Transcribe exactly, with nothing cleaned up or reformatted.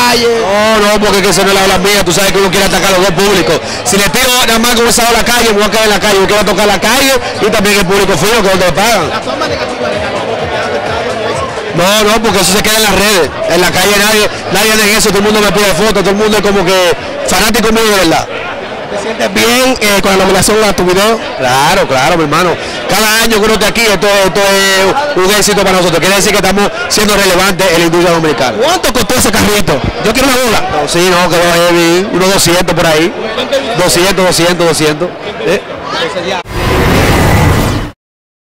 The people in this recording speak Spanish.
calle. No, no, porque es que eso no es la ola mía, tú sabes que uno quiere atacar a los dos públicos. Si le tiro nada más con esa ola calle, me voy a caer en la calle, yo quiero tocar la calle y también el público fino que es donde me pagan. La fama negativa de Carlos Bote te ha afectado en eso. No, no, porque eso se queda en las redes. En la calle nadie, nadie anda en eso, todo el mundo me pide fotos, todo el mundo es como que fanático mío de verdad. ¿Te sientes bien eh, con la nominación a tu video? Claro, claro, mi hermano. Cada año que uno esté aquí, esto, esto es un éxito para nosotros. Quiere decir que estamos siendo relevantes en la industria dominicana. ¿Cuánto costó ese carrito? Yo quiero una bola. No, sí, no, quedó heavy, unos doscientos por ahí. doscientos, doscientos, doscientos. ¿Eh?